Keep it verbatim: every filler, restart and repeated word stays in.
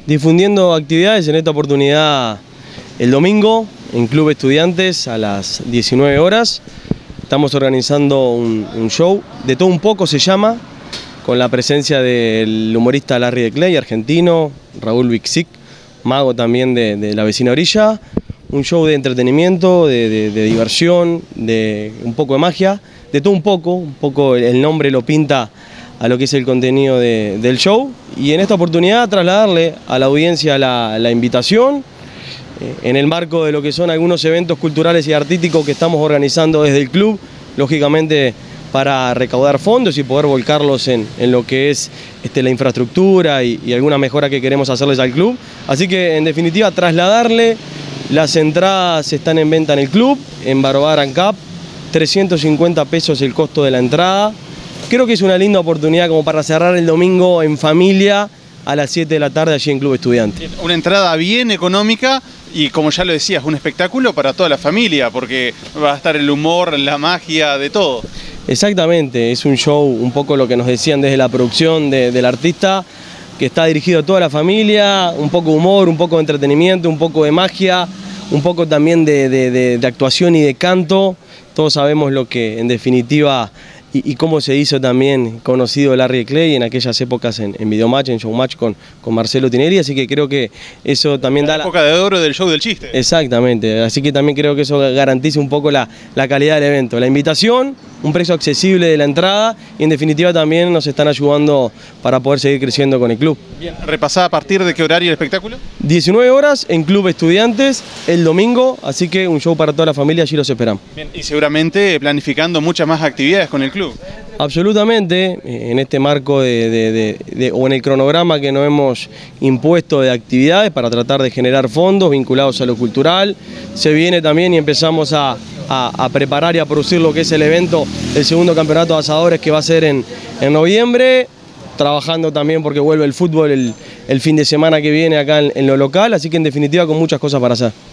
difundiendo actividades en esta oportunidad el domingo en Club Estudiantes a las diecinueve horas. Estamos organizando un, un show, de todo un poco se llama, con la presencia del humorista Larry de Clay, argentino, Raúl Vixic, mago también de, de la vecina orilla. Un show de entretenimiento, de, de, de diversión, de un poco de magia, de todo un poco, un poco el nombre lo pinta a lo que es el contenido de, del show. Y en esta oportunidad trasladarle a la audiencia la, la invitación eh, en el marco de lo que son algunos eventos culturales y artísticos que estamos organizando desde el club, lógicamente para recaudar fondos y poder volcarlos en, en lo que es este, la infraestructura y, y alguna mejora que queremos hacerles al club. Así que en definitiva trasladarle, las entradas están en venta en el club, en Barbar and Cup, trescientos cincuenta pesos el costo de la entrada. Creo que es una linda oportunidad como para cerrar el domingo en familia a las siete de la tarde allí en Club Estudiante. Una entrada bien económica y, como ya lo decías, un espectáculo para toda la familia, porque va a estar el humor, la magia, de todo. Exactamente, es un show, un poco lo que nos decían desde la producción de, del artista, que está dirigido a toda la familia, un poco de humor, un poco de entretenimiento, un poco de magia, un poco también de, de, de, de actuación y de canto. Todos sabemos lo que en definitiva y, y cómo se hizo también conocido Larry de Clay en aquellas épocas en, en Videomatch, en Showmatch con, con Marcelo Tinelli, así que creo que eso también la da... La época de oro del show del chiste. Exactamente, así que también creo que eso garantiza un poco la, la calidad del evento. La invitación, un precio accesible de la entrada y en definitiva también nos están ayudando para poder seguir creciendo con el club. Bien, repasá a partir de qué horario el espectáculo. diecinueve horas en Club Estudiantes el domingo, así que un show para toda la familia, allí los esperamos. Bien, y seguramente planificando muchas más actividades con el club. Absolutamente, en este marco de, de, de, de, o en el cronograma que nos hemos impuesto de actividades para tratar de generar fondos vinculados a lo cultural. Se viene también y empezamos a, a, a preparar y a producir lo que es el evento del segundo campeonato de asadores que va a ser en, en noviembre, trabajando también porque vuelve el fútbol el, el fin de semana que viene acá en, en lo local, así que en definitiva con muchas cosas para hacer.